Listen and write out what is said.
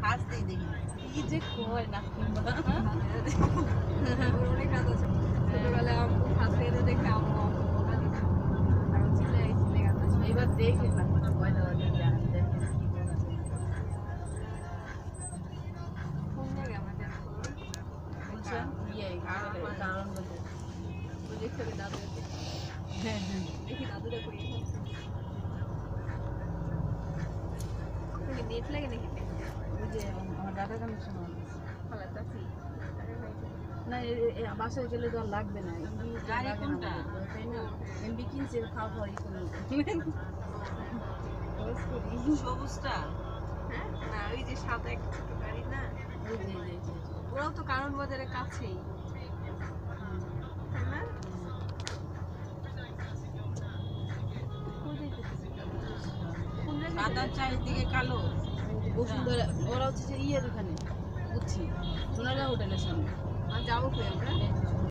আসতেই দেখি কি যে কয় না অনেক কাজ আছে ছোটবেলায় আম্মু ফার্স্ট খেতে দেখে আম্মু আর ছিলে গাছ আছে এবার দেখে না কয়টা বাজে জান দেখেন কোন জায়গায় আমাদের বুঝছেন কারণ বলে প্রজেক্ট করে দাদু হ্যাঁ হ্যাঁ দেখি দাদুরা করি তুমি নেট লাগে নাকি ওই যে আমার ডাটা কানেকশন ভালো আছে না বাসায় গেলে তো আর লাগবে না গাড়ি কোনটা? তাই না এমবি কিনছে খাওয়া খাওয়াই কোনো সবুজটা হ্যাঁ না ওই যে সাদা একটা ছোট গাড়ি না ওই যে ওরাও তো কারণ বাজারের কাছেই তাই না কোন জায়গায় সাদা চারিদিকে কালো বসুন্ধরা ওরা হচ্ছে যে ইয়ের ওখানে বুঝছি সোনারা হোটেলের সামনে আর যাবো কই আমরা